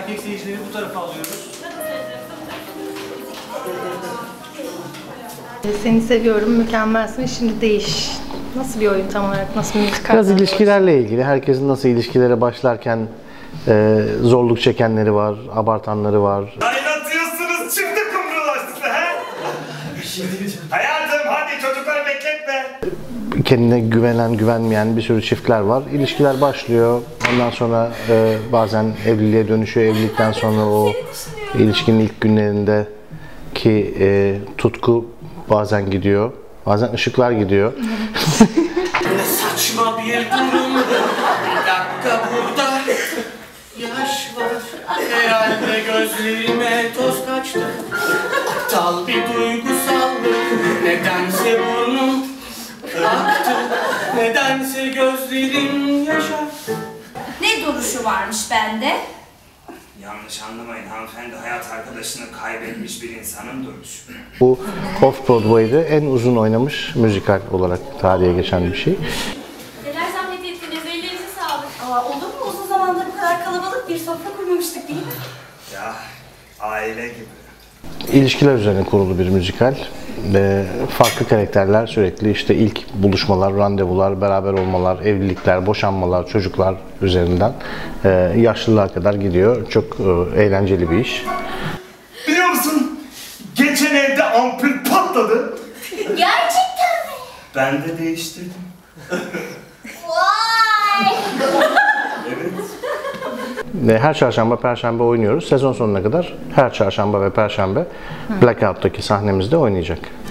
erkek seyircileri bu tarafa alıyoruz. Seni seviyorum, mükemmelsin, şimdi değiş. Nasıl bir oyun tam olarak, nasıl bir müzikal? Biraz ilişkilerle ilgili. Herkesin nasıl ilişkilere başlarken zorluk çekenleri var, abartanları var. Kaynatıyorsunuz, çifte kumrulaştı he? Hayatım hadi çocukları bekletme. Kendine güvenen, güvenmeyen bir sürü çiftler var. İlişkiler başlıyor. Ondan sonra bazen evliliğe dönüşüyor. Evlilikten sonra o ilişkinin ilk günlerindeki tutku bazen gidiyor. Bazen ışıklar gidiyor. Saçma bir durum. Bir dakika burada. Yaş var. Herhalde gözlerime toz kaçtı. Aptal bir duygusallık. Nedense burnum aktı. Nedense gözlerim yaşar. Ne duruşu varmış bende? Yanlış anlamayın hanımefendi, hayat arkadaşını kaybetmiş bir insanın duruşu. Bu Off-Broadway'de en uzun oynamış müzikal olarak tarihe geçen bir şey. Neler zahmet ettiniz, ellerinize sağlık. Olur mu? Uzun zamandır bu kadar kalabalık bir sofra kurmamıştık değil mi? Ya aile gibi. İlişkiler üzerine kurulu bir müzikal. Farklı karakterler sürekli işte ilk buluşmalar, randevular, beraber olmalar, evlilikler, boşanmalar, çocuklar üzerinden yaşlılığa kadar gidiyor. Çok eğlenceli bir iş. Biliyor musun? Geçen evde ampul patladı. Gerçekten mi? Ben de değiştirdim. Vay! Evet. Her çarşamba, perşembe oynuyoruz. Sezon sonuna kadar her çarşamba ve perşembe Blackout'taki sahnemizde oynayacak.